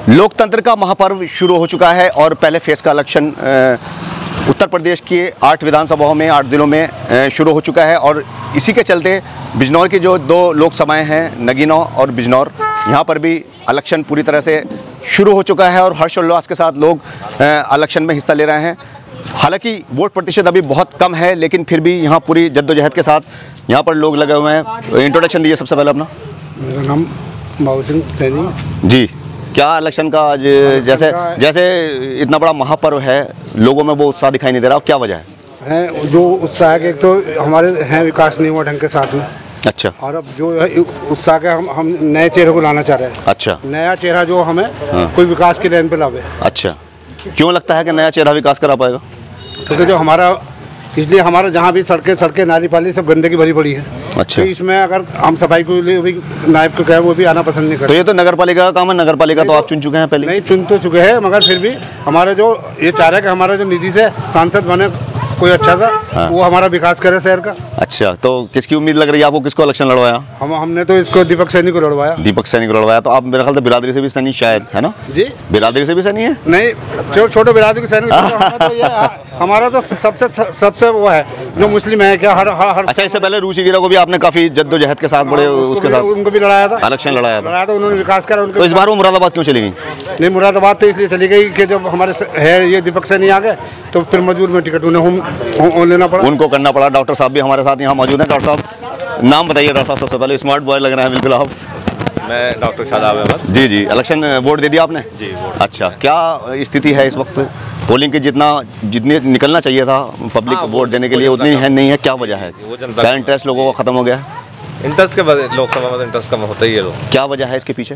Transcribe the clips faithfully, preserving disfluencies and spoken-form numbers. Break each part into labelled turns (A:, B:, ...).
A: लोकतंत्र का महापर्व शुरू हो चुका है और पहले फेज का इलेक्शन उत्तर प्रदेश के आठ विधानसभाओं में आठ जिलों में शुरू हो चुका है और इसी के चलते बिजनौर की जो दो लोकसभाएं हैं नगीना और बिजनौर, यहाँ पर भी इलेक्शन पूरी तरह से शुरू हो चुका है और हर्षोल्लास के साथ लोग इलेक्शन में हिस्सा ले रहे हैं। हालांकि वोट प्रतिशत अभी बहुत कम है, लेकिन फिर भी यहाँ पूरी जद्दोजहद के साथ यहाँ पर लोग लगे हुए हैं। इंट्रोडक्शन दीजिए सबसे पहले अपना।
B: मेरा नाम बाबू सिंह सैनी जी।
A: क्या इलेक्शन का आज जैसे जैसे इतना बड़ा महापर्व है, लोगों में वो उत्साह दिखाई नहीं दे रहा, क्या वजह है?
B: है जो उत्साह है, एक तो हमारे हैं विकास नहीं हुआ ढंग के साथ में।
A: अच्छा।
B: और अब जो है उत्साह के हम हम नए चेहरे को लाना चाह रहे हैं। अच्छा। नया चेहरा जो हमें हाँ। कोई विकास की लाइन पे लावे। अच्छा,
A: क्यों लगता है कि नया चेहरा विकास करा पाएगा?
B: क्योंकि जो हमारा इसलिए हमारा जहाँ भी सड़कें सड़कें नाली पाली सब गंदगी भरी पड़ी है। अच्छा। तो इसमें अगर हम सफाई के लिए भी नायब को कहें वो भी आना पसंद नहीं करते।
A: तो ये तो नगर पालिका का काम है, नगर पालिका तो आप चुन चुके हैं पहले?
B: नहीं चुन तो चुके हैं, मगर फिर भी हमारा जो ये चाह रहा है कि हमारा जो निधि से सांसद बने कोई अच्छा सा हाँ। वो हमारा विकास करे शहर का। अच्छा, तो किसकी उम्मीद लग रही है आपको? किसको इलेक्शन लड़वाया? हम हमने तो इसको दीपक सैनी को लड़वाया। दीपक सैनी को लड़वाया। तो आप मेरे ख्याल से बिरादरी से भी सैनी शायद है ना जी? बिरादरी से भी सैनी है? नहीं, छोटे छोटे बिरादरी की सैनी। हमारा तो सबसे सबसे वो है जो मुस्लिम है क्या हर हर। अच्छा, इससे पहले रूसी गिरा को भी आपने काफी जद्दोजहद के साथ बड़े उसके साथ उनको भी लड़ाया था, इलेक्शन लड़ाया था, तो उन्होंने विकास करा। तो इस बार वो मुरादाबाद क्यों चली गई? नहीं, मुरादाबाद तो इसलिए चली गई कि जब हमारे है ये दीपक सैनी आ गए तो फिर मजदूर में टिकट उन्हें लेना पड़ा, उनको करना पड़ा। डॉक्टर साहब भी हमारे साथ यहाँ मौजूद हैं। डॉक्टर साहब, नाम बताइए डॉक्टर साहब सबसे पहले। स्मार्ट बॉय लग रहे हैं बिल्कुल आप।
C: मैं डॉक्टर शादाब अहमद।
A: जी जी, इलेक्शन वोट दे दिया आपने?
C: जी।
A: अच्छा, क्या स्थिति है इस वक्त? पोलिंग की जितना जितनी निकलना चाहिए था पब्लिक वोट देने के लिए उतनी है नहीं है, क्या वजह है? क्या इंटरेस्ट लोगों का खत्म हो गया है?
C: इंटरेस्ट के बाद लोकसभा में इंटरेस्ट कम होता ही है लोग।
A: क्या वजह है इसके पीछे?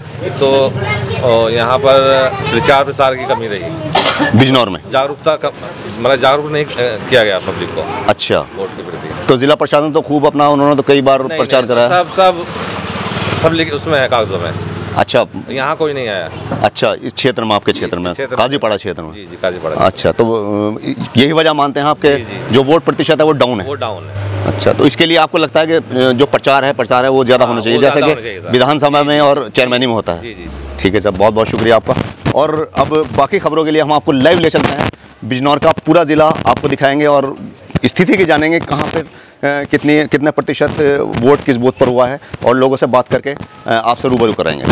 C: तो यहाँ पर प्रचार प्रसार की कमी रही
A: बिजनौर में,
C: जागरूकता का मतलब जागरूक नहीं किया गया पब्लिक को।
A: अच्छा,
C: वोट के प्रति।
A: तो जिला प्रशासन तो खूब अपना उन्होंने तो कई बार प्रचार कराया।
C: सब सब सब लिख उसमें है कागजों में।
A: अच्छा,
C: यहाँ कोई नहीं आया।
A: अच्छा, इस क्षेत्र में आपके क्षेत्र में काजीपाड़ा क्षेत्र में?
C: जी जी, काजीपाड़ा।
A: अच्छा, तो यही वजह मानते हैं आपके जो वोट प्रतिशत है वो डाउन है?
C: वो डाउन है।
A: अच्छा, तो इसके लिए आपको लगता है कि जो प्रचार है प्रचार है वो ज़्यादा होना चाहिए, जैसे कि विधानसभा में और चेयरमैनी में होता है? जी जी। ठीक है सर, बहुत बहुत शुक्रिया आपका। और अब बाकी खबरों के लिए हम आपको लाइव ले चलते हैं। बिजनौर का पूरा ज़िला आपको दिखाएंगे और स्थिति की जानेंगे, कहाँ पर कितनी कितने प्रतिशत वोट किस बूथ पर हुआ है और लोगों से बात करके आपसे रूबरू कराएंगे।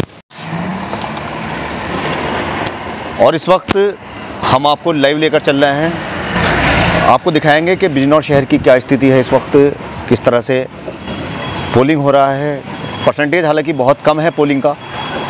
A: और इस वक्त हम आपको लाइव लेकर चल रहे हैं, आपको दिखाएंगे कि बिजनौर शहर की क्या स्थिति है इस वक्त, किस तरह से पोलिंग हो रहा है। परसेंटेज हालांकि बहुत कम है पोलिंग का।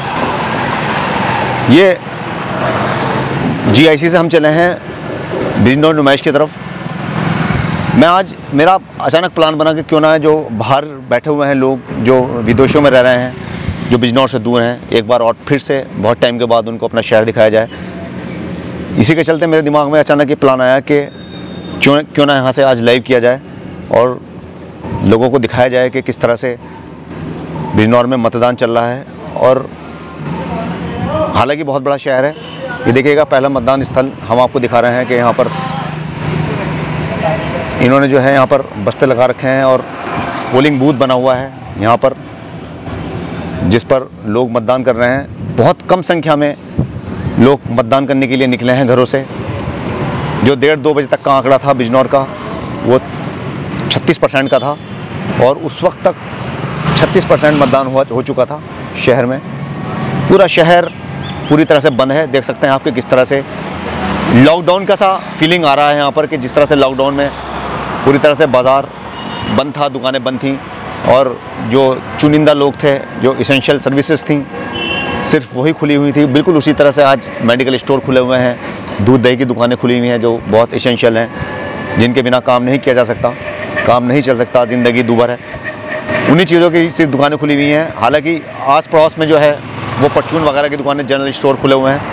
A: ये जीआईसी से हम चले हैं बिजनौर नुमाइश की तरफ। मैं आज मेरा अचानक प्लान बना कि क्यों ना है जो बाहर बैठे हुए हैं लोग जो विदेशों में रह रहे हैं, जो बिजनौर से दूर हैं, एक बार और फिर से बहुत टाइम के बाद उनको अपना शहर दिखाया जाए। इसी के चलते मेरे दिमाग में अचानक ये प्लान आया कि क्यों क्यों ना यहाँ से आज लाइव किया जाए और लोगों को दिखाया जाए कि किस तरह से बिजनौर में मतदान चल रहा है। और हालांकि बहुत बड़ा शहर है, ये देखिएगा पहला मतदान स्थल हम आपको दिखा रहे हैं कि यहाँ पर इन्होंने जो है यहाँ पर बस्ते लगा रखे हैं और पोलिंग बूथ बना हुआ है यहाँ पर, जिस पर लोग मतदान कर रहे हैं। बहुत कम संख्या में लोग मतदान करने के लिए निकले हैं घरों से। जो डेढ़ दो बजे तक का आंकड़ा था बिजनौर का वो छत्तीस परसेंट का था और उस वक्त तक छत्तीस परसेंट मतदान हुआ हो चुका था शहर में। पूरा शहर पूरी तरह से बंद है। देख सकते हैं आपके किस तरह से लॉकडाउन का सा फीलिंग आ रहा है यहाँ पर, कि जिस तरह से लॉकडाउन में पूरी तरह से बाज़ार बंद था, दुकानें बंद थीं और जो चुनिंदा लोग थे, जो इसेंशियल सर्विसेज थी, सिर्फ वही खुली हुई थी। बिल्कुल उसी तरह से आज मेडिकल स्टोर खुले हुए हैं, दूध दही की दुकानें खुली हुई हैं जो बहुत इसेंशियल हैं, जिनके बिना काम नहीं किया जा सकता, काम नहीं चल सकता, ज़िंदगी दूभर है। उन्हीं चीज़ों की सिर्फ दुकानें खुली हुई हैं। हालांकि आस पड़ोस में जो है वो परचून वगैरह की दुकानें, जनरल स्टोर खुले हुए हैं।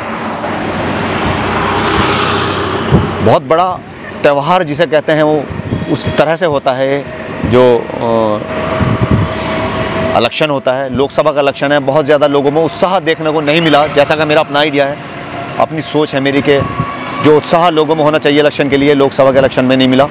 A: बहुत बड़ा त्यौहार जिसे कहते हैं वो उस तरह से होता है जो इलेक्शन होता है, लोकसभा का इलेक्शन है। बहुत ज़्यादा लोगों में उत्साह देखने को नहीं मिला, जैसा कि मेरा अपना आइडिया है, अपनी सोच है मेरी कि जो उत्साह लोगों में होना चाहिए इलेक्शन के लिए, लोकसभा के इलेक्शन में नहीं मिला।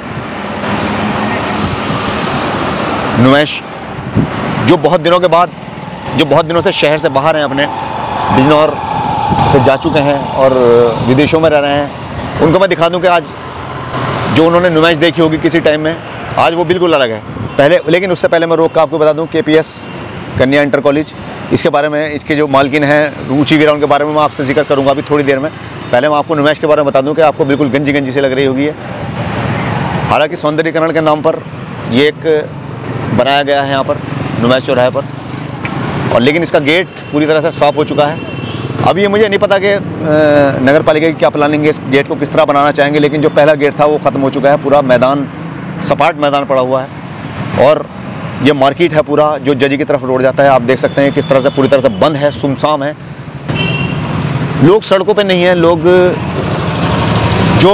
A: नुमाइश जो बहुत दिनों के बाद, जो बहुत दिनों से शहर से बाहर हैं, अपने बिजनौर से जा चुके हैं और विदेशों में रह रहे हैं, उनको मैं दिखा दूं कि आज जो उन्होंने नुमाइश देखी होगी किसी टाइम में, आज वो बिल्कुल अलग है पहले। लेकिन उससे पहले मैं रोक कर आपको बता दूं के P S Kanya inter college, इसके बारे में, इसके जो मालकिन हैं रुचि वीरा, उनके बारे में मैं आपसे जिक्र करूंगा अभी थोड़ी देर में। पहले मैं आपको नुमाइश के बारे में बता दूं कि आपको बिल्कुल गंजी गंजी से लग रही होगी। हालांकि सौंदर्यीकरण के नाम पर ये एक बनाया गया है यहाँ पर नुमाइश चौराहे पर, और लेकिन इसका गेट पूरी तरह से साफ़ हो चुका है। अब ये मुझे नहीं पता कि नगर पालिका की क्या प्लानिंग है, इस गेट को किस तरह बनाना चाहेंगे, लेकिन जो पहला गेट था वो ख़त्म हो चुका है। पूरा मैदान, सपाट मैदान पड़ा हुआ है और ये मार्केट है पूरा जो जजी की तरफ रोड जाता है। आप देख सकते हैं किस तरह से पूरी तरह से बंद है, सुमसाम है, लोग सड़कों पे नहीं हैं। लोग जो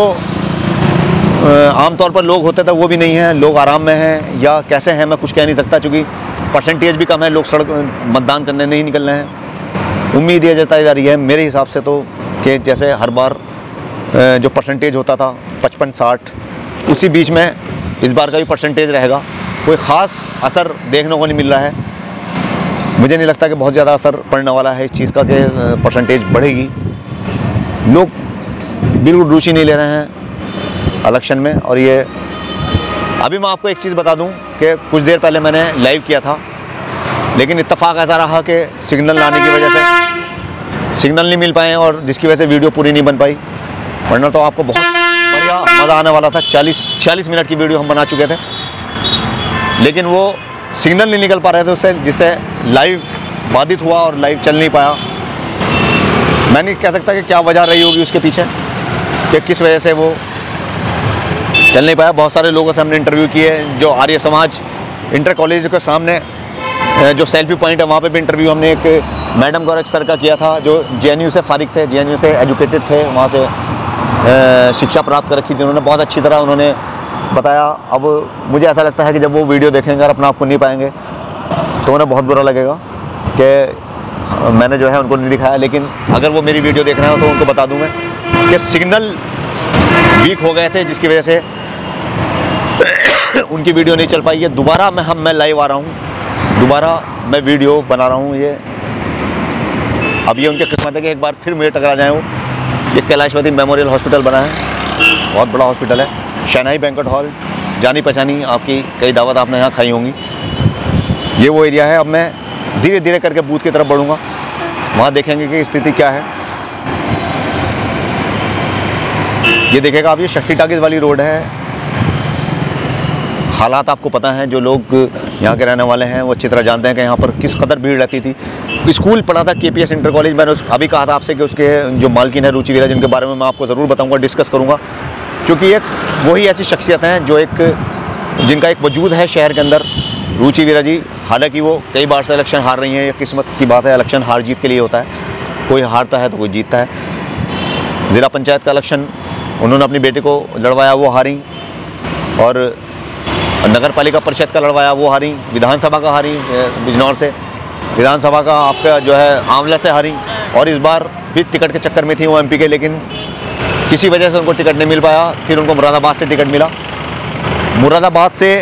A: आमतौर पर लोग होते थे वो भी नहीं हैं, लोग आराम में हैं या कैसे हैं मैं कुछ कह नहीं सकता, क्योंकि परसेंटेज भी कम है, लोग सड़क मतदान करने नहीं निकल रहे हैं। उम्मीद ये जताई जा रही है मेरे हिसाब से तो कि जैसे हर बार जो परसेंटेज होता था पचपन साठ, उसी बीच में इस बार का भी परसेंटेज रहेगा। कोई ख़ास असर देखने को नहीं मिल रहा है। मुझे नहीं लगता कि बहुत ज़्यादा असर पड़ने वाला है इस चीज़ का कि परसेंटेज बढ़ेगी। लोग बिल्कुल रुचि नहीं ले रहे हैं इलेक्शन में। और ये अभी मैं आपको एक चीज़ बता दूं कि कुछ देर पहले मैंने लाइव किया था, लेकिन इत्तेफाक ऐसा रहा कि सिग्नल लाने की वजह से सिग्नल नहीं मिल पाए और जिसकी वजह से वीडियो पूरी नहीं बन पाई, वरना तो आपको बहुत बढ़िया मज़ा आने वाला था। चालीस छियालीस मिनट की वीडियो हम बना चुके थे, लेकिन वो सिग्नल नहीं निकल पा रहे थे उससे, जिससे लाइव बाधित हुआ और लाइव चल नहीं पाया। मैं नहीं कह सकता कि क्या वजह रही होगी उसके पीछे कि किस वजह से वो चल नहीं पाया। बहुत सारे लोगों से हमने इंटरव्यू किए, जो आर्य समाज इंटर कॉलेज के सामने जो सेल्फी पॉइंट है वहाँ पे भी इंटरव्यू हमने एक मैडम गौरख सर का किया था, जो जे एन यू से फारिग थे, जे एन यू से एजुकेटेड थे, वहाँ से शिक्षा प्राप्त कर रखी थी उन्होंने, बहुत अच्छी तरह उन्होंने बताया। अब मुझे ऐसा लगता है कि जब वो वीडियो देखेंगे और अपना आप को नहीं पाएंगे तो उन्हें बहुत बुरा लगेगा कि मैंने जो है उनको नहीं दिखाया। लेकिन अगर वो मेरी वीडियो देख रहे हो तो उनको बता दूँ मैं कि सिग्नल वीक हो गए थे, जिसकी वजह से उनकी वीडियो नहीं चल पाई है। दोबारा मैं हम मैं लाइव आ रहा हूँ, दोबारा मैं वीडियो बना रहा हूँ। ये अब ये उनकी किस्मत है कि एक बार फिर मुझे टकरा जाए। वो ये कैलाशवती मेमोरियल हॉस्पिटल बना है, बहुत बड़ा हॉस्पिटल है, शहनाई बैंक्वेट हॉल, जानी पहचानी, आपकी कई दावत आपने यहाँ खाई होंगी। ये वो एरिया है। अब मैं धीरे धीरे करके बूथ की तरफ बढ़ूँगा, वहाँ देखेंगे कि स्थिति क्या है। ये देखेगा आप, ये शक्ति टाकीज वाली रोड है। हालात आपको पता है, जो लोग यहाँ के रहने वाले हैं वो अच्छी तरह जानते हैं कि यहाँ पर किस कदर भीड़ रहती थी। स्कूल पढ़ा था के पी एस इंटर कॉलेज, मैंने अभी कहा था आपसे कि उसके जो मालकिन है रुचि वीरा, जिनके बारे में मैं आपको ज़रूर बताऊँगा, डिस्कस करूँगा, क्योंकि एक वही ऐसी शख्सियत हैं जो एक जिनका एक वजूद है शहर के अंदर। रुचि वीरा जी, हालांकि वो कई बार से इलेक्शन हार रही हैं, ये किस्मत की बात है, इलेक्शन हार जीत के लिए होता है, कोई हारता है तो कोई जीतता है। ज़िला पंचायत का इलेक्शन उन्होंने अपनी बेटे को लड़वाया, वो हारी, और नगर पालिका परिषद का लड़वाया, वो हारी, विधानसभा का हारी बिजनौर से, विधानसभा का आपका जो है आंवला से हारी, और इस बार भी टिकट के चक्कर में थी वो एम पी के, लेकिन किसी वजह से उनको टिकट नहीं मिल पाया। फिर उनको मुरादाबाद से टिकट मिला। मुरादाबाद से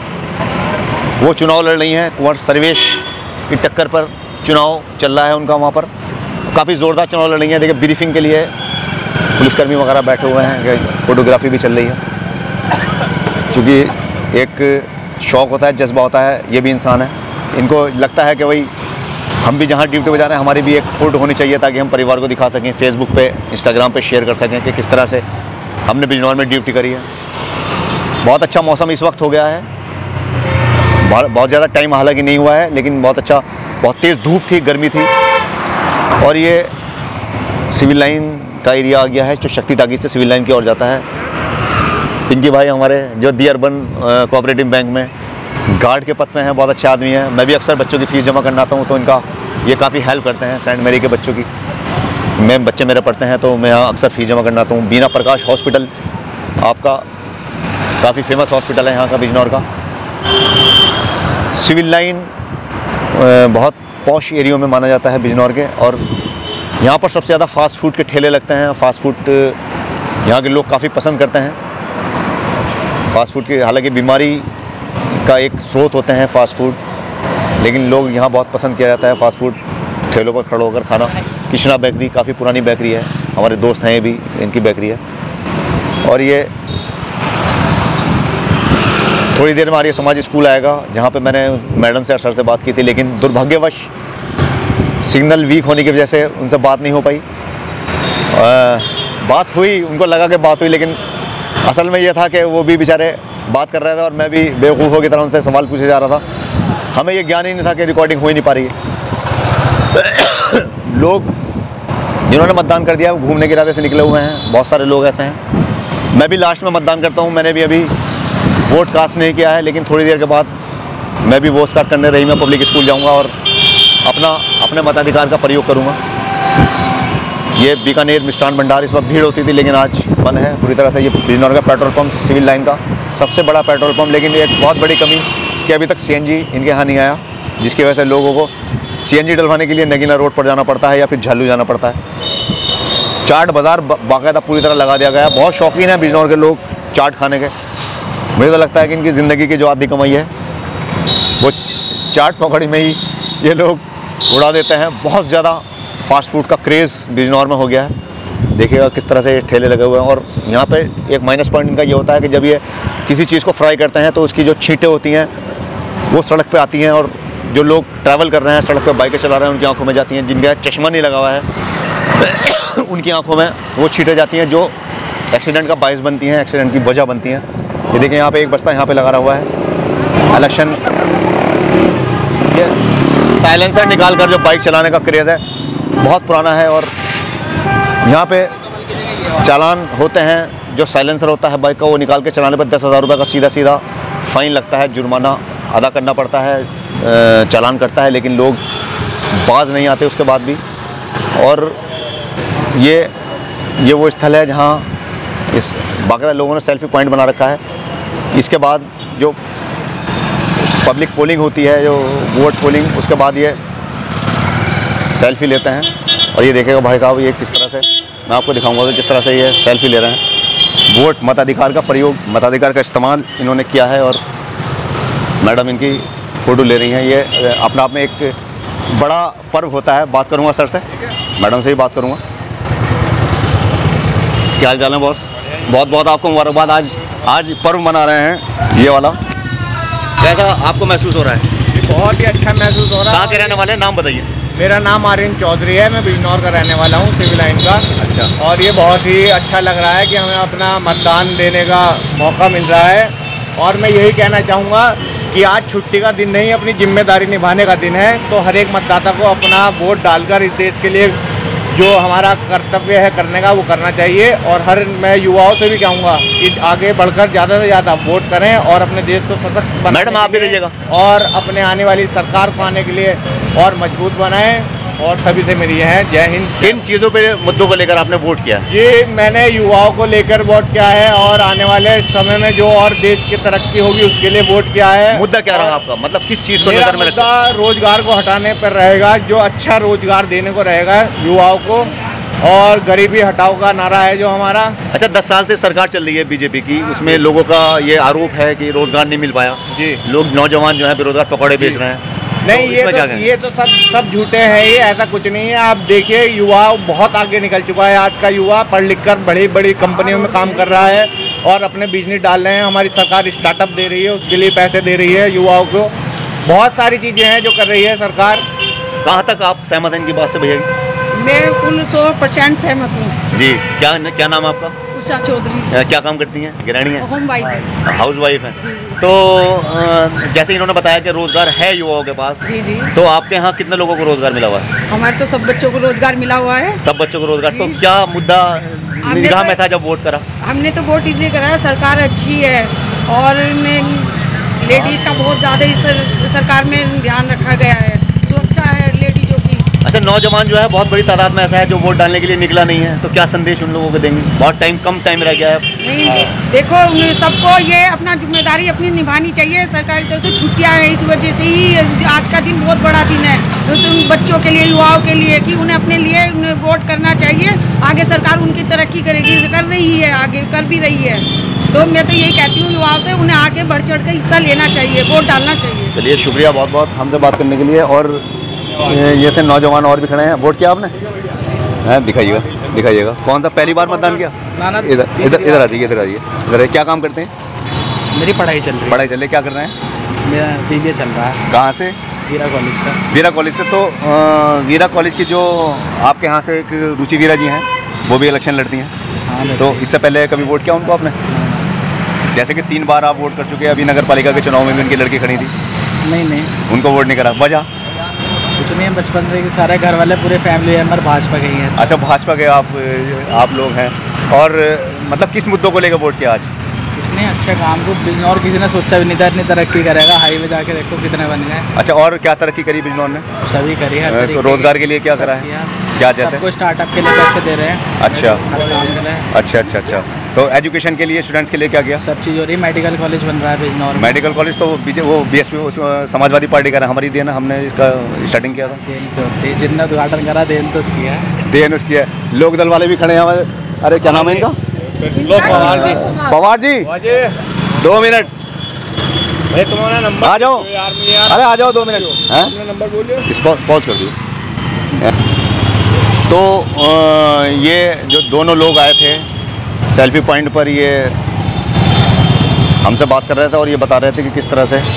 A: वो चुनाव लड़ रही हैं, कुंवर सर्वेश की टक्कर पर चुनाव चल रहा है उनका वहाँ पर, काफ़ी ज़ोरदार चुनाव लड़ रही हैं। देखिए ब्रीफिंग के लिए पुलिसकर्मी वगैरह बैठे हुए हैं, फोटोग्राफी भी चल रही है, क्योंकि एक शौक़ होता है, जज्बा होता है, ये भी इंसान है, इनको लगता है कि भाई हम भी जहाँ ड्यूटी पे जा रहे हैं हमारी भी एक फ़ोटो होनी चाहिए, ताकि हम परिवार को दिखा सकें, फेसबुक पे, इंस्टाग्राम पे शेयर कर सकें कि किस तरह से हमने बिजनौर में ड्यूटी करी है। बहुत अच्छा मौसम इस वक्त हो गया है, बहुत ज़्यादा टाइम हालांकि नहीं हुआ है, लेकिन बहुत अच्छा, बहुत तेज़ धूप थी, गर्मी थी। और ये सिविल लाइन का एरिया आ गया है, जो शक्ति टाकीज से सिविल लाइन की ओर जाता है। पिंकी भाई हमारे जो दी अर्बन कोऑपरेटिव बैंक में गार्ड के पद पे हैं, बहुत अच्छे आदमी हैं। मैं भी अक्सर बच्चों की फ़ीस जमा करना आता हूँ, तो इनका ये काफ़ी हेल्प करते हैं सेंट मैरी के बच्चों की। मैं बच्चे मेरे पढ़ते हैं तो मैं यहाँ अक्सर फ़ीस जमा करना आता हूँ। बीना प्रकाश हॉस्पिटल आपका काफ़ी फेमस हॉस्पिटल है यहाँ का, बिजनौर का। सिविल लाइन बहुत पॉश एरियो में माना जाता है बिजनौर के, और यहाँ पर सबसे ज़्यादा फ़ास्ट फूड के ठेले लगते हैं। फ़ास्ट फूड यहाँ के लोग काफ़ी पसंद करते हैं। फ़ास्ट फूड की हालांकि बीमारी का एक स्रोत होते हैं फ़ास्ट फूड, लेकिन लोग यहाँ बहुत पसंद किया जाता है फ़ास्ट फूड ठेलों पर खड़े होकर खाना, कृष्णा बेकरी, काफ़ी पुरानी बेकरी है, हमारे दोस्त हैं ये भी, इनकी बेकरी है। और ये थोड़ी देर में आर्य समाज स्कूल आएगा, जहाँ पे मैंने मैडम से, सर से बात की थी, लेकिन दुर्भाग्यवश सिग्नल वीक होने की वजह से उनसे बात नहीं हो पाई। आ, बात हुई, उनको लगा कि बात हुई, लेकिन असल में ये था कि वो भी बेचारे बात कर रहे थे और मैं भी बेवकूफ़ों की तरह उनसे सवाल पूछे जा रहा था। हमें ये ज्ञान ही नहीं था कि रिकॉर्डिंग हो ही नहीं पा रही है। लोग जिन्होंने मतदान कर दिया वो घूमने के इरादे से निकले हुए हैं, बहुत सारे लोग ऐसे हैं। मैं भी लास्ट में मतदान करता हूँ, मैंने भी अभी वोट कास्ट नहीं किया है, लेकिन थोड़ी देर के बाद मैं भी वोट कास्ट करने रही मैं पब्लिक स्कूल जाऊँगा और अपना अपने मताधिकार का प्रयोग करूँगा। ये बीकानेर मिष्ठान भंडार, इस वक्त भीड़ होती थी लेकिन आज बंद है पूरी तरह से। ये बिजनौर का पेट्रोल पंप, सिविल लाइन का सबसे बड़ा पेट्रोल पंप, लेकिन एक बहुत बड़ी कमी कि अभी तक सीएनजी इनके यहाँ नहीं आया, जिसकी वजह से लोगों को सीएनजी डलवाने के लिए नगीना रोड पर जाना पड़ता है या फिर झालू जाना पड़ता है। चाट बाज़ार बाकायदा पूरी तरह लगा दिया गया है। बहुत शौकीन है बिजनौर के लोग चाट खाने के। मुझे तो लगता है कि इनकी ज़िंदगी की जो आधी कमाई है वो चाट पकौड़ी में ही ये लोग उड़ा देते हैं। बहुत ज़्यादा फास्ट फूड का क्रेज़ बिजनौर में हो गया है। देखिएगा किस तरह से ये ठेले लगे हुए हैं। और यहाँ पे एक माइनस पॉइंट इनका ये होता है कि जब ये किसी चीज़ को फ्राई करते हैं तो उसकी जो छींटें होती हैं वो सड़क पे आती हैं, और जो लोग ट्रैवल कर रहे हैं, सड़क पे बाइकें चला रहे हैं, उनकी आंखों में जाती हैं। जिनका चश्मा नहीं लगा हुआ है उनकी आंखों में वो छींटें जाती हैं, जो एक्सीडेंट का बायस बनती हैं, एक्सीडेंट की वजह बनती हैं। ये देखिए यहाँ पे एक बस्ता यहाँ पे लगा हुआ है। इलेक्शन ये साइलेंसर निकाल कर जो बाइक चलाने का क्रेज़ है बहुत पुराना है। और यहाँ पे चालान होते हैं, जो साइलेंसर होता है बाइक का वो निकाल के चलाने पर दस हज़ार रुपये का सीधा सीधा फ़ाइन लगता है, जुर्माना अदा करना पड़ता है, चालान करता है, लेकिन लोग बाज नहीं आते उसके बाद भी। और ये ये वो स्थल है जहाँ इस बाकायदा लोगों ने सेल्फी पॉइंट बना रखा है। इसके बाद जो पब्लिक पोलिंग होती है, जो वोट पोलिंग, उसके बाद ये सेल्फी लेते हैं। और ये देखेगा भाई साहब ये किस तरह से, मैं आपको दिखाऊंगा कि किस तरह से ये सेल्फी ले रहे हैं। वोट मताधिकार का प्रयोग, मताधिकार का इस्तेमाल इन्होंने किया है और मैडम इनकी फ़ोटो ले रही हैं। ये अपना आप में एक बड़ा पर्व होता है। बात करूंगा सर से, मैडम से भी बात करूंगा। क्या हाल चाल है बॉस? बहुत बहुत आपको मुबारकबाद। आज आज पर्व मना रहे हैं ये वाला, कैसा आपको महसूस हो रहा है?
D: बहुत ही अच्छा महसूस हो रहा है।
A: कहाँ के रहने वाले हैं, नाम बताइए?
D: मेरा नाम आर्यन चौधरी है, मैं बिजनौर का रहने वाला हूँ, सिविल लाइन का।
A: अच्छा।
D: और ये बहुत ही अच्छा लग रहा है कि हमें अपना मतदान देने का मौका मिल रहा है। और मैं यही कहना चाहूँगा कि आज छुट्टी का दिन नहीं, अपनी जिम्मेदारी निभाने का दिन है। तो हर एक मतदाता को अपना वोट डालकर इस देश के लिए जो हमारा कर्तव्य है करने का वो करना चाहिए। और हर मैं युवाओं से भी कहूँगा कि आगे बढ़कर ज़्यादा से ज़्यादा वोट करें और अपने देश को सशक्त बनाने
A: मैडम आप भी रहिएगा
D: और अपने आने वाली सरकार को आने के लिए और मजबूत बनाएं। और सभी से मेरी है जय हिंद।
A: किन चीज़ों पे मुद्दों को लेकर आपने वोट किया?
D: जी मैंने युवाओं को लेकर वोट किया है और आने वाले समय में जो और देश की तरक्की होगी उसके लिए वोट किया है।
A: मुद्दा क्या रहा आपका, मतलब किस चीज़ को
D: मेरा
A: नजर में
D: मुद्दा रोजगार को हटाने पर रहेगा, जो अच्छा रोजगार देने को रहेगा युवाओं को। और गरीबी हटाओ का नारा है जो हमारा।
A: अच्छा, दस साल से सरकार चल रही है बीजेपी की, उसमें लोगों का ये आरोप है कि रोजगार नहीं मिल पाया
D: जी।
A: लोग नौजवान जो है बेरोजगार पकौड़े बेच रहे हैं।
D: नहीं,
A: तो
D: ये तो ये तो सब सब झूठे हैं, ये ऐसा कुछ नहीं है। आप देखिए युवा बहुत आगे निकल चुका है। आज का युवा पढ़ लिख कर बड़ी बड़ी कंपनियों में काम कर रहा है और अपने बिजनेस डाल रहे हैं। हमारी सरकार स्टार्टअप दे रही है, उसके लिए पैसे दे रही है युवाओं को। बहुत सारी चीज़ें हैं जो कर रही है सरकार।
A: कहाँ तक आप सहमत हैं इनकी बात से भैया?
E: मैं कुल सौ परसेंट सहमत हूँ
A: जी। क्या क्या नाम है आपका?
E: उषा चौधरी।
A: क्या काम करती हैं? गृहिणी हैं?
E: Home wife.
A: हाउस वाइफ हैं। तो जैसे इन्होंने बताया कि रोजगार है युवाओं के पास,
E: जी जी।
A: तो आपके यहाँ कितने लोगों को रोजगार मिला हुआ है?
E: हमारे तो सब बच्चों को रोजगार मिला हुआ है।
A: सब बच्चों को रोजगार। तो क्या मुद्दा निगाह में था जब वोट करा?
E: हमने तो वोट इसलिए करा, सरकार अच्छी है और लेडीज का बहुत ज़्यादा इस सरकार में ध्यान रखा गया है, सुरक्षा है लेडीजों की।
A: अच्छा, नौजवान जो है बहुत बड़ी तादाद में ऐसा है जो वोट डालने के लिए निकला नहीं है, तो क्या संदेश उन लोगों को देंगे? बहुत टाइम कम टाइम रह गया है।
E: नहीं, देखो सबको ये अपना जिम्मेदारी अपनी निभानी चाहिए। सरकारी तरफ से छुट्टियाँ हैं, इस वजह से ही आज का दिन बहुत बड़ा दिन है तो उन बच्चों के लिए, युवाओं के लिए कि उन्हें अपने लिए उन्हें वोट करना चाहिए। आगे सरकार उनकी तरक्की करेगी, कर रही है, आगे कर भी रही है। तो मैं तो यही कहती हूँ युवाओं से, उन्हें आगे बढ़ चढ़ कर हिस्सा लेना चाहिए, वोट डालना चाहिए।
A: चलिए, शुक्रिया बहुत बहुत हमसे बात करने के लिए। और ये थे नौजवान और भी खड़े हैं। वोट किया आपने? है, दिखाइएगा दिखाइएगा। कौन सा पहली बार मतदान किया? इधर इधर इधर आ जाइए, इधर आ जाइए, इधर। क्या काम करते हैं?
F: मेरी पढ़ाई चल रही है।
A: पढ़ाई चल रही है, क्या कर रहे हैं?
F: मेरा बी बी ए चल रहा है।
A: कहाँ से?
F: वीरा कॉलेज से।
A: वीरा कॉलेज से। तो आ, वीरा कॉलेज की जो आपके यहाँ से एक रुचि वीरा जी हैं, वो भी इलेक्शन लड़ती हैं।
F: हाँ,
A: तो इससे पहले कभी वोट किया उनको आपने? जैसे कि तीन बार आप वोट कर चुके हैं, अभी नगर पालिका के चुनाव में भी उनकी लड़की खड़ी थी।
F: नहीं नहीं,
A: उनको वोट नहीं करा, वजह?
F: कुछ नहीं है, बचपन से सारे घर वाले पूरे फैमिली मेम्बर भाजपा के ही हैं।
A: अच्छा, भाजपा के आप आप लोग हैं। और मतलब किस मुद्दों को लेकर वोट किया आज?
F: कुछ नहीं, अच्छे काम को बिजनौर किसी ने सोचा भी नहीं था इतनी तरक्की करेगा। हाईवे जाके देखो कितने बन गए।
A: अच्छा, और क्या तरक्की करी बिजनौर ने?
F: सभी करी है।
A: तो रोजगार के लिए क्या करा है? क्या जैसे?
F: सबको स्टार्टअप के लिए पैसे दे रहे हैं।
A: अच्छा,
F: हर काम के लिए।
A: अच्छा अच्छा अच्छा। तो एजुकेशन के लिए, स्टूडेंट्स के लिए क्या किया?
F: सब चीज़ हो रही है। मेडिकल कॉलेज बन रहा है बिजनौर में।
A: मेडिकल कॉलेज तो बीजे वो B S P Samajwadi party का हमारी देन, हमने इसका स्टार्टिंग किया था।
F: देन तो होती है, जितना उद्घाटन करा देन तो उसकी है।
A: देन उसकी है। लोक दल वाले भी खड़े हैं हमारे। अरे क्या नाम है इनका?
C: पवार जी।
A: पवार जी, दो मिनट
C: तुम्हारा नंबर
A: आ जाओ। अरे आ जाओ, दो मिनट हैं,
C: नंबर बोलिए।
A: इसको पॉज कर दिए। तो आ, ये जो दोनों लोग आए थे सेल्फी पॉइंट पर, ये हमसे बात कर रहे थे और ये बता रहे थे कि किस तरह से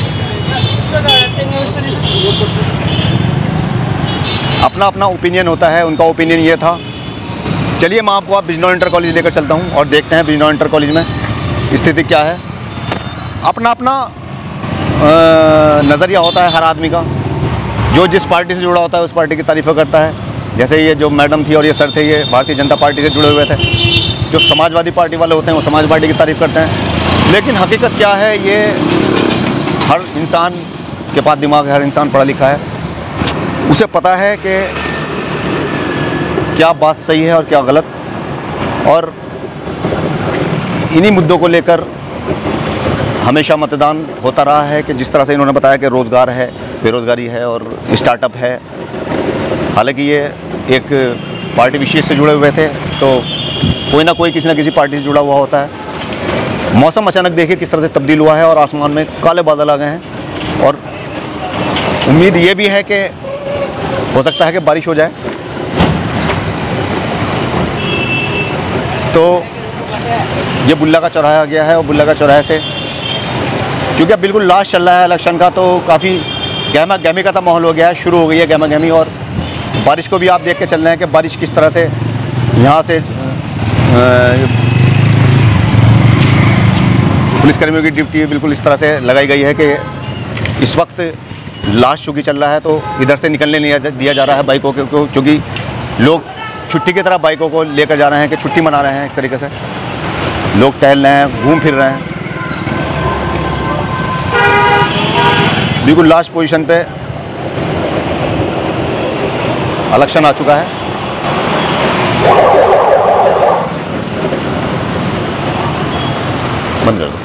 A: अपना अपना ओपिनियन होता है। उनका ओपिनियन ये था। चलिए मैं आपको आप बिजनौर इंटर कॉलेज लेकर चलता हूँ और देखते हैं बिजनौर इंटर कॉलेज में स्थिति क्या है। अपना अपना नज़रिया होता है हर आदमी का। जो जिस पार्टी से जुड़ा होता है उस पार्टी की तारीफ़ करता है। जैसे ये जो मैडम थी और ये सर थे, ये भारतीय जनता पार्टी से जुड़े हुए थे। जो समाजवादी पार्टी वाले होते हैं वो समाज पार्टी की तारीफ़ करते हैं। लेकिन हकीकत क्या है, ये हर इंसान के पास दिमाग है, हर इंसान पढ़ा लिखा है। उसे पता है कि क्या बात सही है और क्या गलत। और इन्हीं मुद्दों को लेकर हमेशा मतदान होता रहा है कि जिस तरह से इन्होंने बताया कि रोज़गार है, बेरोज़गारी है और स्टार्टअप है। हालांकि ये एक पार्टी विशेष से जुड़े हुए थे, तो कोई ना कोई किसी न किसी पार्टी से जुड़ा हुआ होता है। मौसम अचानक देखिए किस तरह से तब्दील हुआ है और आसमान में काले बादल आ गए हैं। और उम्मीद ये भी है कि हो सकता है कि बारिश हो जाए। तो ये बुल्ला का चौराहा आ गया है और बुल्ला का चौराहे से, क्योंकि अब बिल्कुल लास्ट चल रहा है इलेक्शन का, तो काफ़ी गहमा गहमी का तो माहौल हो गया है, शुरू हो गई है गहमा गहमी। और बारिश को भी आप देख के चल रहे हैं कि बारिश किस तरह से यहाँ से पुलिसकर्मियों की ड्यूटी बिल्कुल इस तरह से लगाई गई है कि इस वक्त लास्ट चूँकि चल रहा है तो इधर से निकलने नहीं दिया जा रहा है बाइकों को, क्योंकि लोग छुट्टी की तरह बाइकों को लेकर जा रहे हैं कि छुट्टी मना रहे हैं। एक तरीके से लोग टहल रहे हैं, घूम फिर रहे हैं। बिल्कुल लास्ट पोजीशन पे इलेक्शन आ चुका है। बंद कर दो।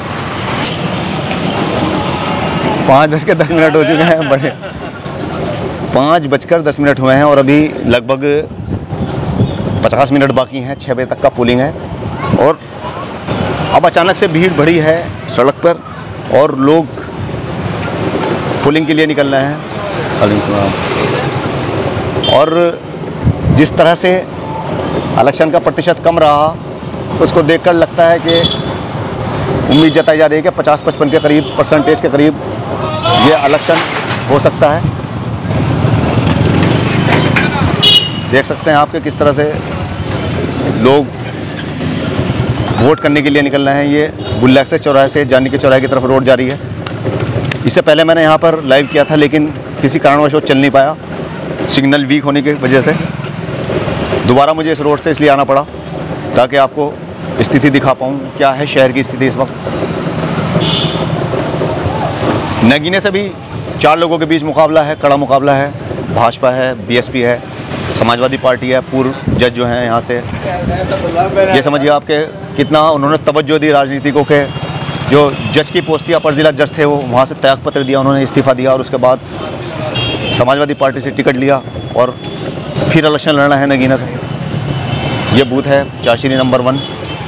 A: पाँच बज के दस मिनट हो चुके हैं। बड़े पाँच बजकर दस मिनट हुए हैं और अभी लगभग पचास मिनट बाकी हैं। छः बजे तक का पोलिंग है और अब अचानक से भीड़ बढ़ी है सड़क पर और लोग पोलिंग के लिए निकल रहे हैं। और जिस तरह से इलेक्शन का प्रतिशत कम रहा तो उसको देखकर लगता है कि उम्मीद जताई जा रही है कि पचास पचपन के करीब परसेंटेज के करीब ये इलेक्शन हो सकता है। देख सकते हैं आपके किस तरह से लोग वोट करने के लिए निकल रहे हैं। ये बुल्ला से चौराहे से जानी के चौराहे की तरफ रोड जा रही है। इससे पहले मैंने यहाँ पर लाइव किया था लेकिन किसी कारणवश वो चल नहीं पाया, सिग्नल वीक होने की वजह से। दोबारा मुझे इस रोड से इसलिए आना पड़ा ताकि आपको स्थिति दिखा पाऊँ क्या है शहर की स्थिति इस वक्त। नगीने से भी चार लोगों के बीच मुकाबला है, कड़ा मुकाबला है। भाजपा है, बीएसपी है, समाजवादी पार्टी है। पूर्व जज जो हैं यहाँ से, ये समझिए आपके कितना उन्होंने तवज्जो दी राजनीतिकों के। जो जज की पोस्ट थी, अपर जिला जज थे, वो वहाँ से त्याग पत्र दिया, उन्होंने इस्तीफ़ा दिया और उसके बाद समाजवादी पार्टी से टिकट लिया और फिर इलेक्शन लड़ना है नगीना से। ये बूथ है चाशीनी नंबर वन।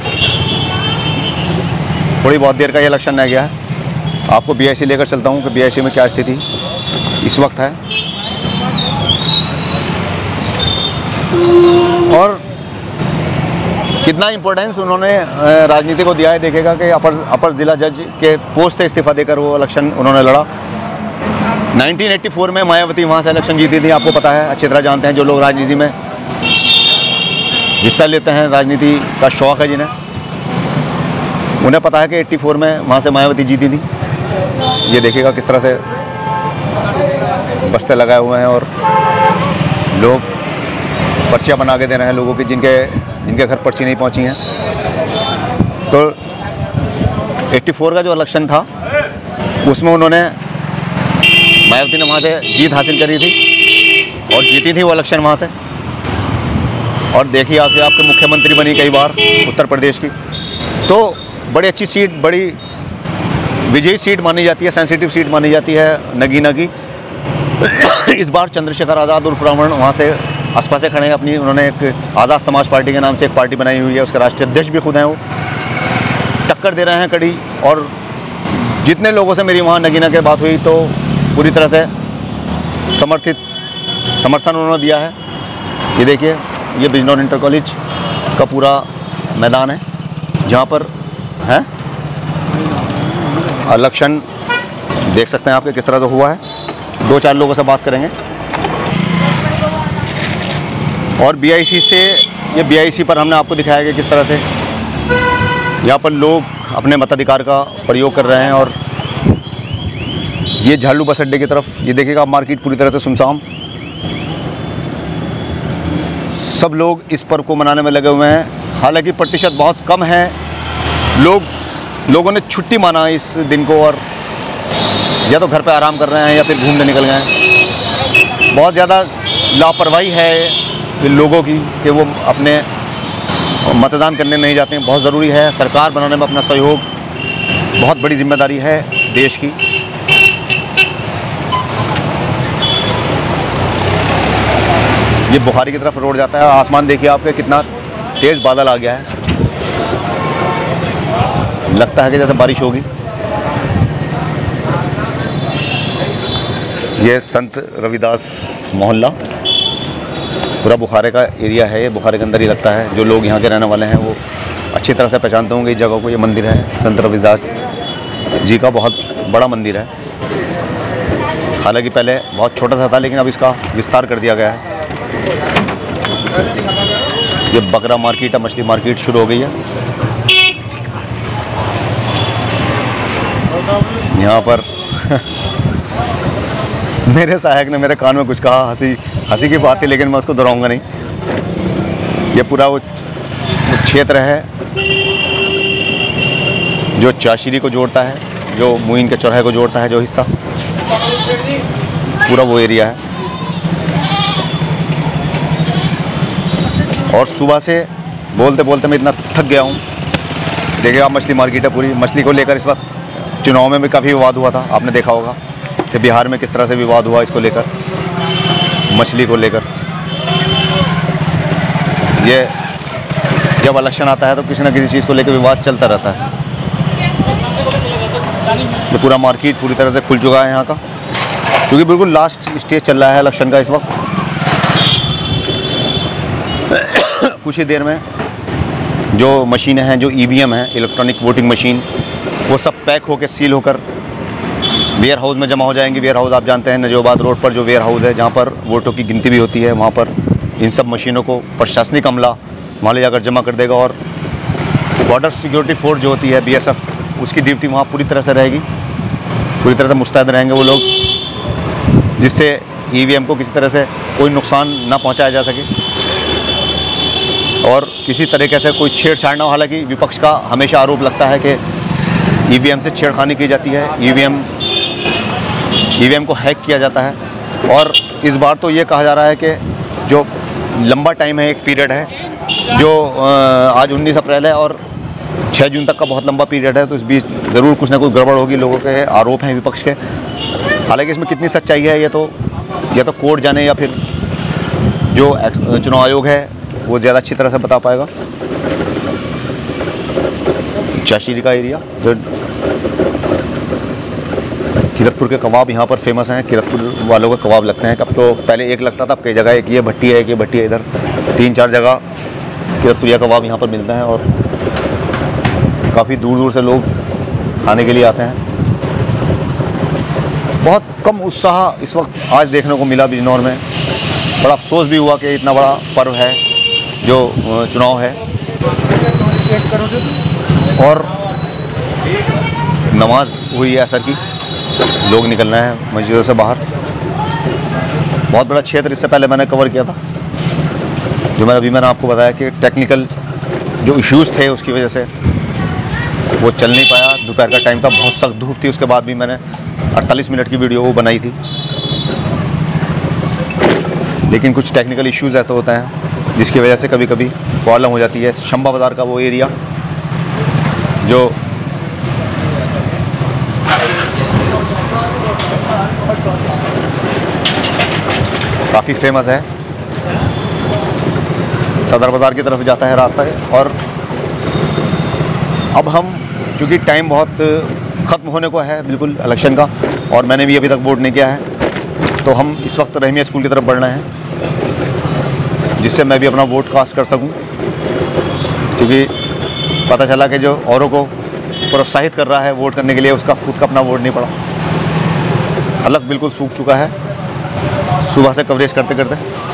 A: थोड़ी बहुत देर का ये इलेक्शन रह गया है। आपको बी आई सी लेकर चलता हूँ कि बी आई सी में क्या स्थिति इस वक्त है। और कितना इम्पोर्टेंस उन्होंने राजनीति को दिया है देखेगा कि अपर अपर ज़िला जज के पोस्ट से इस्तीफा देकर वो इलेक्शन उन्होंने लड़ा। नाइनटीन एटी फोर में मायावती वहाँ से इलेक्शन जीती थी, आपको पता है, अच्छी तरह जानते हैं जो लोग राजनीति में हिस्सा लेते हैं, राजनीति का शौक़ है जिन्हें, उन्हें पता है कि एट्टी फोर में वहाँ से मायावती जीती थी। ये देखिएगा किस तरह से बस्ते लगाए हुए हैं और लोग पर्चियाँ बना के दे रहे हैं लोगों की जिनके जिनके घर पर्ची नहीं पहुँची हैं। तो एट्टी फोर का जो इलेक्शन था उसमें उन्होंने मायावती ने वहाँ से जीत हासिल करी थी और जीती थी वो इलेक्शन वहाँ से। और देखिए आके आपके मुख्यमंत्री बनी कई बार उत्तर प्रदेश की, तो बड़ी अच्छी सीट, बड़ी विजयी सीट मानी जाती है, सेंसिटिव सीट मानी जाती है नगीना की। इस बार चंद्रशेखर आज़ाद उर्फ रावण वहाँ से आसपास से खड़े हैं अपनी, उन्होंने एक आज़ाद समाज पार्टी के नाम से एक पार्टी बनाई हुई है, उसके राष्ट्रीय अध्यक्ष भी खुद हैं, वो टक्कर दे रहे हैं कड़ी। और जितने लोगों से मेरी वहाँ नगीना के बात हुई तो पूरी तरह से समर्थित समर्थन उन्होंने दिया है। ये देखिए, ये बिजनौर इंटर कॉलेज का पूरा मैदान है जहाँ पर है इलेक्शन, देख सकते हैं आपके किस तरह से हुआ है। दो चार लोगों से बात करेंगे। और बी आई सी से, ये बी आई सी पर हमने आपको दिखाया कि किस तरह से यहाँ पर लोग अपने मताधिकार का प्रयोग कर रहे हैं। और ये झालू बस अड्डे की तरफ, ये देखिएगा मार्केट पूरी तरह से सुनसान, सब लोग इस पर्व को मनाने में लगे हुए हैं। हालांकि प्रतिशत बहुत कम है, लोग लोगों ने छुट्टी माना इस दिन को और या तो घर पे आराम कर रहे हैं या फिर घूमने निकल गए हैं। बहुत ज़्यादा लापरवाही है लोगों की कि वो अपने मतदान करने नहीं जाते हैं। बहुत ज़रूरी है, सरकार बनाने में अपना सहयोग, बहुत बड़ी जिम्मेदारी है देश की। ये बुखारी की तरफ रोड जाता है, आसमान देखिए आपके कितना तेज़ बादल आ गया है, लगता है कि जैसे बारिश होगी। ये संत रविदास मोहल्ला पूरा बुखारे का एरिया है, ये बुखारे के अंदर ही लगता है। जो लोग यहाँ के रहने वाले हैं वो अच्छी तरह से पहचानते होंगे इस जगह को। ये मंदिर है संत रविदास जी का, बहुत बड़ा मंदिर है। हालांकि पहले बहुत छोटा सा था लेकिन अब इसका विस्तार कर दिया गया है। ये बकरा मार्केट, मछली मार्केट शुरू हो गई है यहाँ पर। मेरे सहायक ने मेरे कान में कुछ कहा, हंसी हंसी की बात थी लेकिन मैं उसको दोहराऊंगा नहीं। ये पूरा वो क्षेत्र है जो चाशीरी को जोड़ता है, जो मुइन के चौराहे को जोड़ता है, जो हिस्सा पूरा वो एरिया है। और सुबह से बोलते बोलते मैं इतना थक गया हूँ। देखिए आप, मछली मार्केट है पूरी। मछली को लेकर इस वक्त चुनाव में भी काफ़ी विवाद हुआ था, आपने देखा होगा कि बिहार में किस तरह से विवाद हुआ इसको लेकर, मछली को लेकर। ये जब इलेक्शन आता है तो किसी न किसी चीज़ को लेकर विवाद चलता रहता है। ये पूरा मार्केट पूरी तरह से खुल चुका है यहाँ का, क्योंकि बिल्कुल लास्ट स्टेज चल रहा है इलेक्शन का इस वक्त। कुछ ही देर में जो मशीनें हैं, जो ई वी एम हैं, इलेक्ट्रॉनिक वोटिंग मशीन, वो सब पैक होकर सील होकर वेयर हाउस में जमा हो जाएंगी। वेयर हाउस आप जानते हैं नजोबाद रोड पर जो वेयर हाउस है जहाँ पर वोटों की गिनती भी होती है, वहाँ पर इन सब मशीनों को प्रशासनिक अमला वहाँ ले जाकर जमा कर देगा। और बॉर्डर सिक्योरिटी फोर्स जो होती है बी एस एफ, उसकी ड्यूटी वहाँ पूरी तरह से रहेगी, पूरी तरह से मुस्तैद रहेंगे वो लोग, जिससे ई वी एम को किसी तरह से कोई नुकसान ना पहुँचाया जा सके और किसी तरीके से कोई छेड़छाड़ ना हो। हालांकि विपक्ष का हमेशा आरोप लगता है कि ई वी एम से छेड़खानी की जाती है, E V M E V M को हैक किया जाता है। और इस बार तो ये कहा जा रहा है कि जो लंबा टाइम है, एक पीरियड है, जो आज उन्नीस अप्रैल है और छः जून तक का बहुत लंबा पीरियड है, तो इस बीच ज़रूर कुछ ना कुछ गड़बड़ होगी, लोगों के आरोप हैं विपक्ष के। हालांकि इसमें कितनी सच्चाई है ये तो या तो कोर्ट जाने या फिर जो चुनाव आयोग है वो ज़्यादा अच्छी तरह से बता पाएगा। चाशीरी का एरिया, जो किरतपुर के कबाब यहाँ पर फेमस हैं। किरतपुर वालों के कबाब लगते हैं। कब तो पहले एक लगता था, अब कई जगह एक ये भट्टी है, एक ये भट्टी है, इधर तीन चार जगह किरतपुरिया कबाब यहाँ पर मिलते हैं और काफ़ी दूर दूर से लोग खाने के लिए आते हैं। बहुत कम उत्साह इस वक्त आज देखने को मिला बिजनौर में। बड़ा अफसोस भी हुआ कि इतना बड़ा पर्व है जो चुनाव है और नमाज हुई है असर की, लोग निकल रहे हैं मस्जिदों से बाहर। बहुत बड़ा क्षेत्र इससे पहले मैंने कवर किया था, जो मैंने अभी मैंने आपको बताया कि टेक्निकल जो इश्यूज़ थे उसकी वजह से वो चल नहीं पाया। दोपहर का टाइम था, बहुत सख्त धूप थी, उसके बाद भी मैंने अड़तालीस मिनट की वीडियो वो बनाई थी। लेकिन कुछ टेक्निकल इश्यूज़ ऐसे होते हैं जिसकी वजह से कभी कभी प्रॉब्लम हो जाती है। शंबा बाज़ार का वो एरिया जो काफ़ी फेमस है, सदर बाज़ार की तरफ जाता है रास्ता है। और अब हम चूँकि टाइम बहुत ख़त्म होने को है बिल्कुल इलेक्शन का, और मैंने भी अभी तक वोट नहीं किया है, तो हम इस वक्त रहमिया स्कूल की तरफ बढ़ना है जिससे मैं भी अपना वोट कास्ट कर सकूं। क्योंकि पता चला कि जो औरों को प्रोत्साहित कर रहा है वोट करने के लिए, उसका खुद का अपना वोट नहीं पड़ा। हलक बिल्कुल सूख चुका है सुबह से कवरेज करते करते,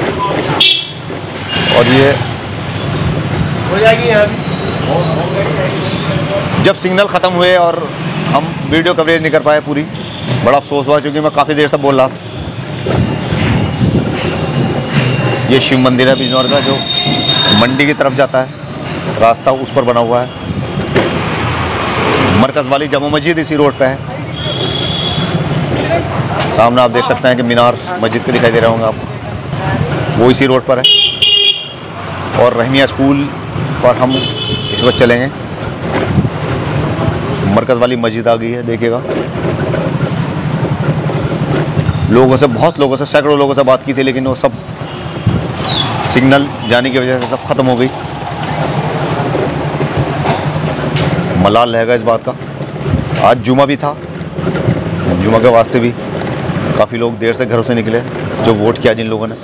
A: और ये
D: हो जाएगी यहाँ।
A: जब सिग्नल ख़त्म हुए और हम वीडियो कवरेज नहीं कर पाए पूरी, बड़ा अफसोस हुआ क्योंकि मैं काफ़ी देर से बोल रहा था। ये शिव मंदिर है बिजनौर का जो मंडी की तरफ जाता है, रास्ता उस पर बना हुआ है। मरकज़ वाली जामा मस्जिद इसी रोड पे है। सामने आप देख सकते हैं कि मीनार मस्जिद के दिखाई दे रहे होंगे आपको, वो इसी रोड पर है। और रहमिया स्कूल पर हम इस वक्त चलेंगे। मरकज़ वाली मस्जिद आ गई है, देखिएगा। लोगों से, बहुत लोगों से, सैकड़ों लोगों से बात की थी, लेकिन वो सब सिग्नल जाने की वजह से सब ख़त्म हो गई। मलाल रहेगा इस बात का। आज जुमा भी था, जुमा के वास्ते भी काफ़ी लोग देर से घरों से निकले जो वोट किया जिन लोगों ने।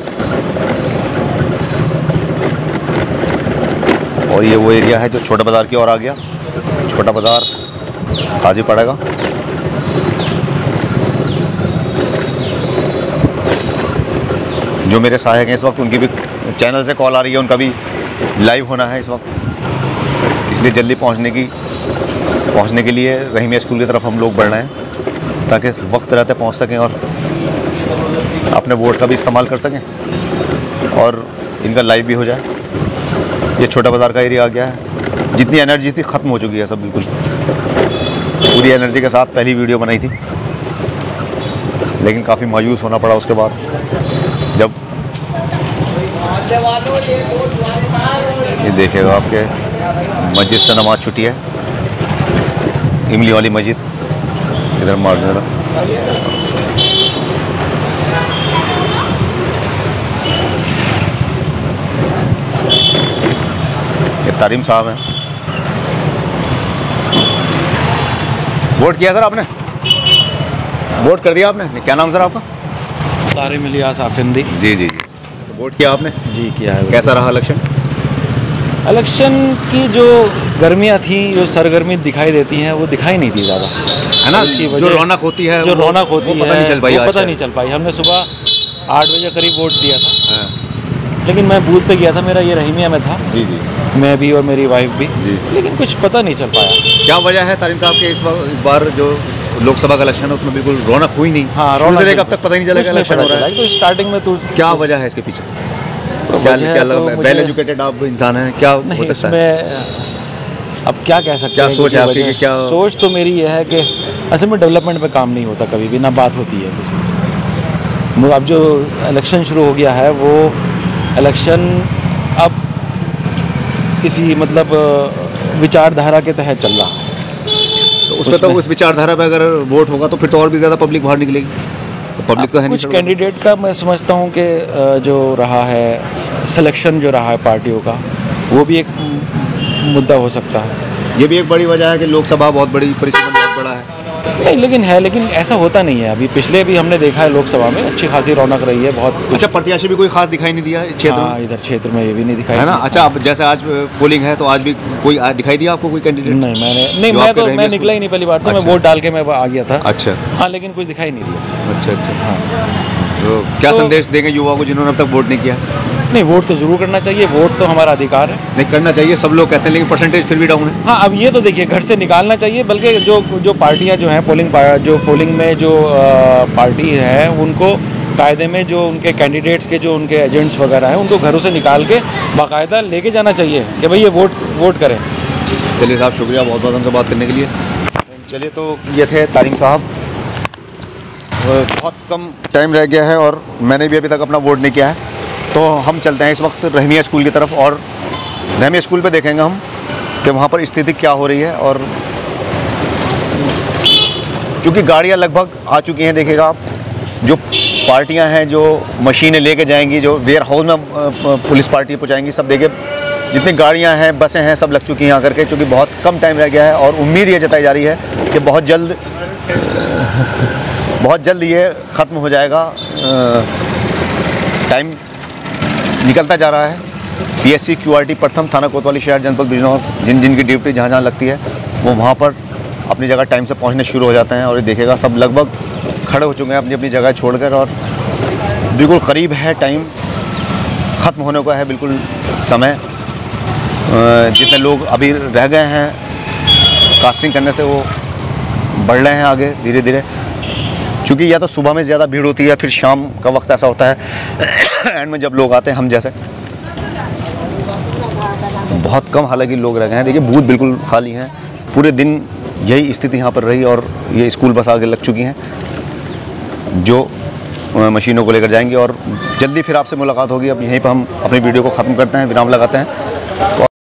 A: और ये वो एरिया है जो छोटा बाज़ार की ओर आ गया। छोटा बाज़ार काजी पड़ेगा। जो मेरे सहायक हैं इस वक्त, उनकी भी चैनल से कॉल आ रही है, उनका भी लाइव होना है इस वक्त, इसलिए जल्दी पहुंचने की पहुंचने के लिए रहमिया स्कूल की तरफ हम लोग बढ़ रहे हैं ताकि वक्त रहते पहुंच सकें और अपने वोट का भी इस्तेमाल कर सकें और इनका लाइव भी हो जाए। ये छोटा बाज़ार का एरिया आ गया है। जितनी एनर्जी थी ख़त्म हो चुकी है सब, बिल्कुल पूरी एनर्जी के साथ पहली वीडियो बनाई थी, लेकिन काफ़ी मायूस होना पड़ा उसके बाद जब ये देखिएगा आपके मस्जिद से नमाज छुट्टी है। इमली वाली मस्जिद इधर मार देना। ये तारीम साहब हैं। वोट किया सर आपने? वोट कर दिया आपने? क्या नाम सर आपका?
G: तारिम इलियास आफिंदी।
A: जी जी जी। तो वोट किया आपने?
G: जी किया है।
A: कैसा रहा इलेक्शन?
G: इलेक्शन की जो गर्मियाँ थी, जो सरगर्मी दिखाई देती हैं, वो दिखाई नहीं दी ज़्यादा,
A: है ना। जो रौनक होती है,
G: जो रौनक होती है,
A: पता नहीं चल पाई।
G: वो पता नहीं चल पाई। हमने सुबह आठ बजे करीब वोट दिया था, लेकिन मैं बूथ पे गया था, मेरा ये रहमिया में था। जी जी। मैं भी और मेरी वाइफ भी जी। लेकिन कुछ पता नहीं चल पाया।
A: क्या वजह है तारिम साहब के इस बार इस बार जो लोकसभा का इलेक्शन है उसमें बिल्कुल रौनक हुई नहीं?
G: हाँ, रौनक
A: अब तक पता ही नहीं चलेगा इलेक्शन हो रहा है।
G: तो स्टार्टिंग में तो
A: क्या वजह है इसके पीछे? क्या वेल एजुकेटेड आप इंसान हैं, क्या हो सकता है?
G: अब क्या कह सकते हैं?
A: क्या सोच है आपकी? क्या
G: सोच तो मेरी ये है कि असल में डेवलपमेंट पे काम नहीं होता कभी भी, ना बात होती है किसी। अब जो इलेक्शन शुरू हो गया है, वो इलेक्शन अब किसी मतलब विचारधारा के तहत चल रहा है।
A: तो उसमें तो उस विचारधारा पे अगर वोट होगा तो फिर तो और भी ज़्यादा पब्लिक बाहर निकलेगी। तो पब्लिक तो है नहीं।
G: कुछ कैंडिडेट का मैं समझता हूँ कि जो रहा है सिलेक्शन जो रहा है पार्टियों का, वो भी एक मुद्दा हो सकता है।
A: ये भी एक बड़ी वजह है कि लोकसभा बहुत बड़ी परिसीमन बहुत बड़ा है,
G: नहीं, लेकिन है लेकिन ऐसा होता नहीं है। अभी पिछले भी हमने देखा है लोकसभा में अच्छी खासी रौनक रही है बहुत।
A: अच्छा, प्रत्याशी भी कोई खास दिखाई नहीं दिया क्षेत्र में?
G: हाँ, इधर क्षेत्र में ये भी नहीं दिखाई
A: है ना। अच्छा, अब जैसे आज पोलिंग है तो आज भी कोई दिखाई दिया आपको कोई कैंडिडेट?
G: नहीं, मैंने नहीं मैं तो मैं निकला ही नहीं पहली बार तो। मैं वोट डाल के मैं आ गया था।
A: अच्छा।
G: हाँ, लेकिन कुछ दिखाई नहीं दिया।
A: अच्छा अच्छा। हाँ, तो क्या संदेश देंगे युवाओं को जिन्होंने अब तक वोट नहीं किया?
G: नहीं, वोट तो ज़रूर करना चाहिए, वोट तो हमारा अधिकार है।
A: नहीं, करना चाहिए सब लोग कहते हैं, लेकिन परसेंटेज फिर भी डाउन है।
G: हाँ, अब ये तो देखिए घर से निकालना चाहिए, बल्कि जो जो पार्टियां जो हैं पोलिंग जो पोलिंग में जो पार्टी है उनको कायदे में जो उनके कैंडिडेट्स के जो उनके एजेंट्स वगैरह हैं उनको घरों से निकाल के बाकायदा लेके जाना चाहिए कि भाई ये वोट वोट करें।
A: चलिए साहब, शुक्रिया बहुत बहुत हमसे बात करने के लिए। चलिए, तो ये थे तारिम साहब। बहुत कम टाइम रह गया है और मैंने भी अभी तक अपना वोट नहीं किया है, तो हम चलते हैं इस वक्त रहमिया स्कूल की तरफ और रहमिया स्कूल पे देखेंगे हम कि वहाँ पर स्थिति क्या हो रही है। और चूँकि गाड़ियाँ लगभग आ चुकी हैं, देखिएगा आप, जो पार्टियाँ हैं जो मशीनें लेके जाएंगी, जो वेयर हाउस में पुलिस पार्टी पहुँचाएंगी, सब देखिए जितनी गाड़ियाँ हैं, बसें हैं, सब लग चुकी हैं आकर के, क्योंकि बहुत कम टाइम रह गया है और उम्मीद ये जताई जा रही है कि बहुत जल्द बहुत जल्द ये ख़त्म हो जाएगा। टाइम निकलता जा रहा है। पीएससी क्यूआरटी प्रथम थाना कोतवाली शहर जनपद बिजनौर, जिन जिन की ड्यूटी जहाँ जहाँ लगती है वो वहाँ पर अपनी जगह टाइम से पहुँचने शुरू हो जाते हैं। और ये देखिएगा सब लगभग खड़े हो चुके हैं अपनी अपनी जगह छोड़कर और बिल्कुल करीब है, टाइम ख़त्म होने को है बिल्कुल समय। जितने लोग अभी रह गए हैं कास्टिंग करने से वो बढ़ रहे हैं आगे धीरे धीरे, क्योंकि या तो सुबह में ज़्यादा भीड़ होती है, फिर शाम का वक्त ऐसा होता है एंड में जब लोग आते हैं हम जैसे, बहुत कम हालांकि लोग रह गए हैं। देखिए बूथ बिल्कुल खाली हैं, पूरे दिन यही स्थिति यहाँ पर रही और ये स्कूल बस आगे लग चुकी हैं जो मशीनों को लेकर जाएंगी। और जल्दी फिर आपसे मुलाकात होगी। अब यहीं पर हम अपनी वीडियो को ख़त्म करते हैं, विराम लगाते हैं।